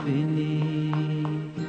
පෙනේ.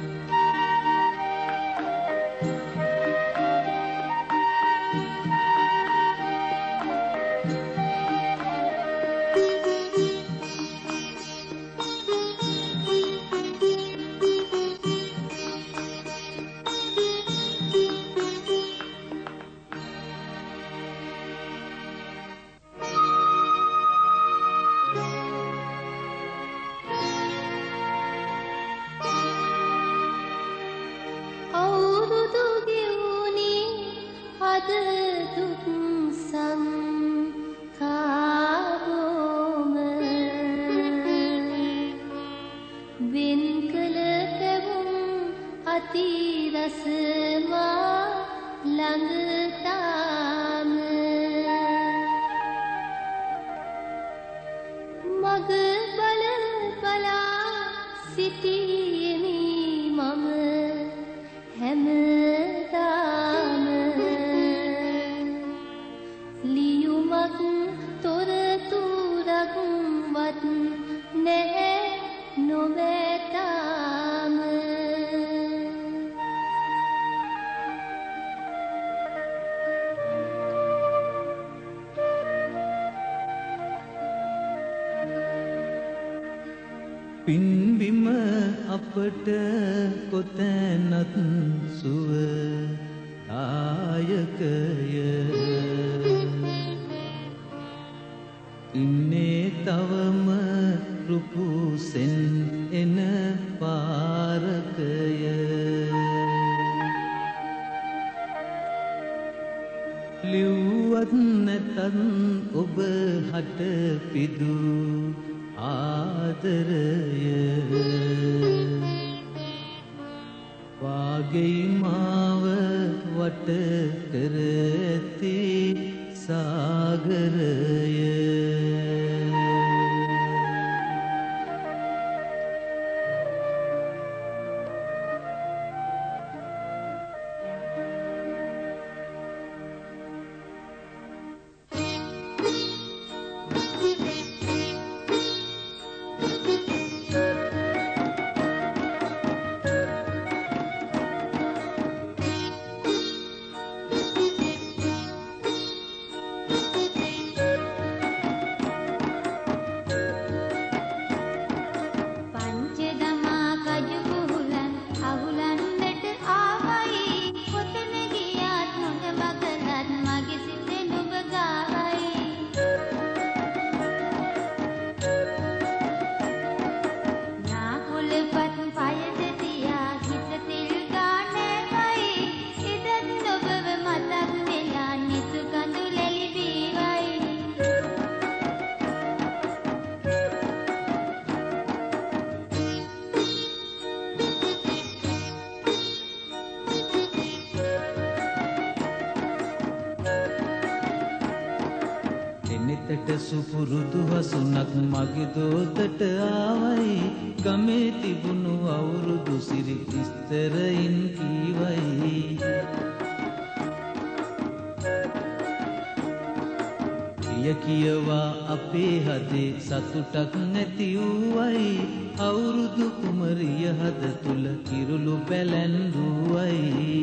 පින්බිම අපට කොතැනත් සුව ආයකය ඉන්නේ තවම රුපුසෙන් එන පාරකය ලිව්වත් නැතත් ඔබ හට පිදු ආදරය වාගේ මාව වට කර ඇති සාගරය සුපුරුදු හසුනක් මගේ දෝතට ආවයි ගමේ තිබුණු අවුරුදු සිරි විස්තරයින් කීවයි කියවා අපේ හදේ සතුටක් නැති වූවයි අවුරුදු කුමරිය හද තුල කිරුළු පැලැන්දුවයි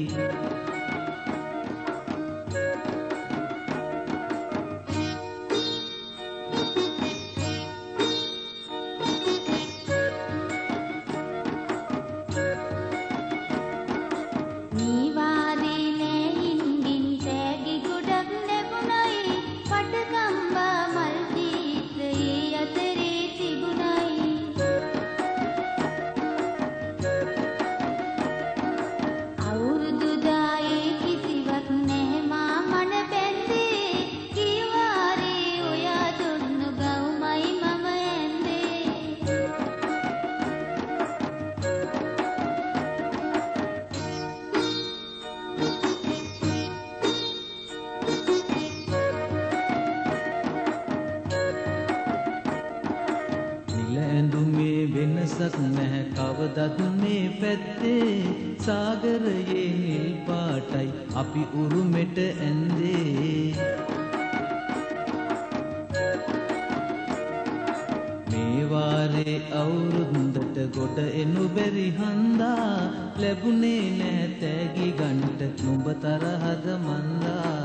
වෙනසක් නැහැ කවදත් මේ පැත්තේ සාගරයේ නිල් පාටයි අපි උරුමෙට ඇන්දේ මේ වාර කාලේ අවුරුද්දට ගොඩ එනු බැරි හන්දා ලැබුණේ නෑ තෑගි ගන්ට නුඹ තරහද මන්දා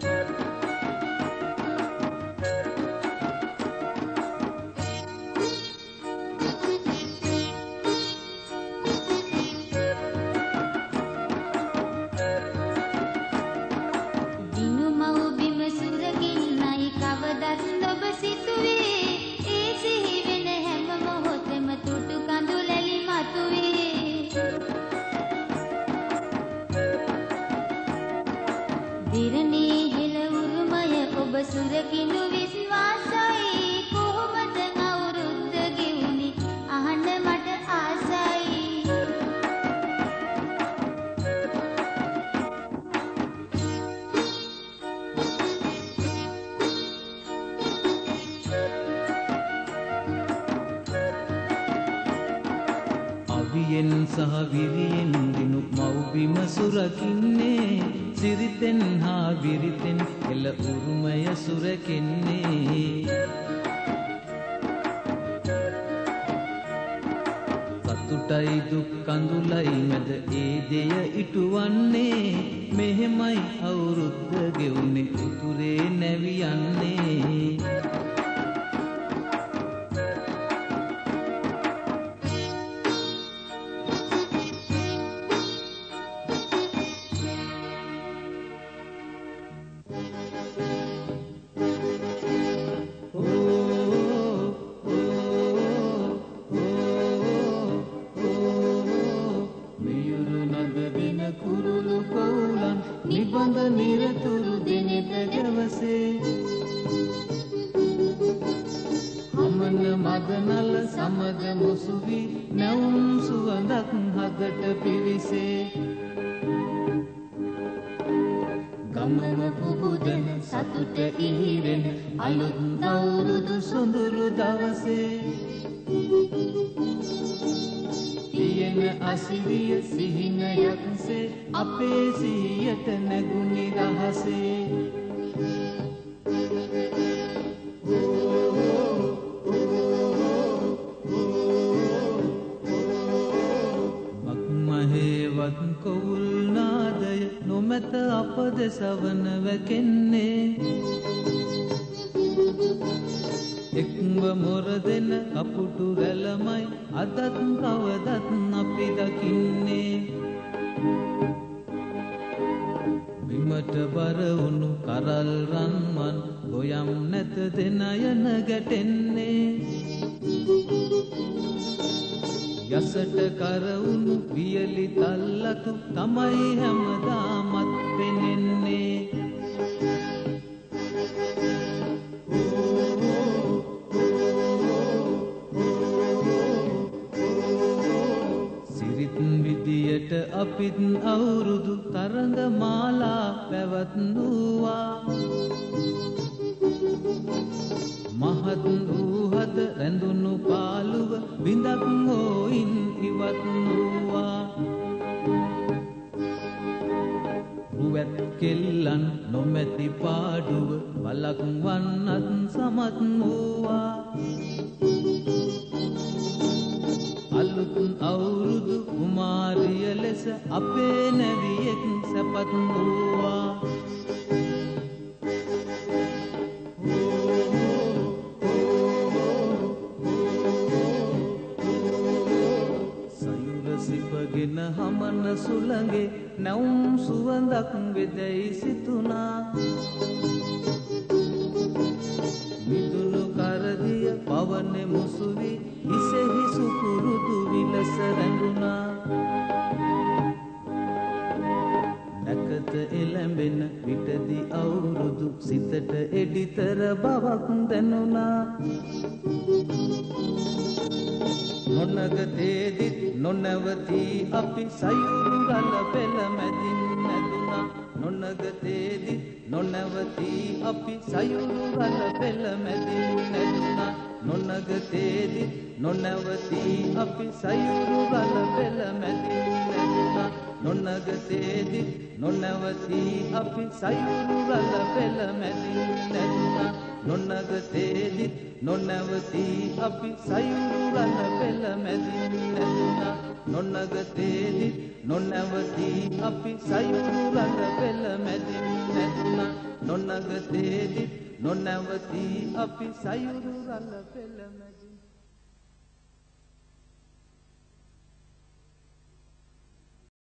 සුරකිනු විශ්වාසයි කොහොමද අවුරුද්ද ගෙවුනේ අහන්න මට ආසයි අවියෙන් සහ විරියෙන් දිනු මව්බිම සුරකින්නේ සිරිතෙන් හා විරිතෙන් එළ උරුමය සුරකෙන්නේ සතුටයි දුක් කඳුලයි මැද ඒ දෙය ඉටුවන්නේ මෙහෙමයි අවුරුද්ද ගෙවුනේ උතුරේ නැවියන්නේ නිබඳ නිරතුරු දිනෙත ගැවසේ හමන මදනල සමග මුසුවි නැවුම් සුවඳක් හදට පිවිසේ ගමම පුබුදෙන සතුට ඉහිරෙන අලුත් අවුරුදු සොඳුරු දවසේ තියෙන අසිරිය සිහිනයක්සේ අපේ සිහියට නැගුණි රහසේ මක්මහේවත් කොවුල් නාදය නොමැත අප දෙසවන වැකෙන්නේ එක්ව මොර දෙන කපුටු රැළමයි අදත් කවදත් අපි දකින්නේ බිමට බර වුණු කරල් රන්මන් ගොයම් නැත දෙන යන ගැටෙන්නේ යසට කරවුණු වියලි තල්ලතු තමයි හැමදාමත් පෙනෙන්නේ විදියට අපිත් අවුරුදු තරඟ මාලා පැවැත්නුවා මහත් වූහද රැඳුණු පාළුව බිඳක් හෝයින් ඉවත් වූවා රුවැත් කෙල්ලන් නොමැති පාඩුව බලක් වන්නත් සමත් වූවා අලුත් අවුරුදු කුමාරිය ලෙස අපේ නැවියෙක් සැපත් වූවා සයුර සිපගෙන හමන සුළඟේ නැවුම් සුවඳක් වෙදැයි සිතුනා මිදුණු කරදිය පවන මුසුවි හිසෙහි සුකුරුදු විලස රැඳුණා නැකත එළඹෙන විටදි අවුරුදු සිතට එඩිතර බවක් දැනුණා නොනගතේදිත් නොනවතී අපි සයුරු ගල පෙළ මැදින් නැදුණා නොනගතේදිත් නොනවතී අපි සයුරු ගල පෙළ මැදින් නැදුණා නොනගතේදිත් නොනවතී අපි සයුරු ගල පෙළ මැදින් නැදුණා නොනගතේදිත් නොනවතී අපි සයුරු ගල පෙළ මැදින් නැදුණා නොනගතේදි නොනැවතී අපි සයුරු රළ පෙළ මැදින් නැදුනා නොනගතේදි නොනැවතී අපි සයුරු රළ පෙළ මැදින් නැදුනා නොනගතේදි නොනැවතී අපි සයුරු රළ පෙළ මැදින්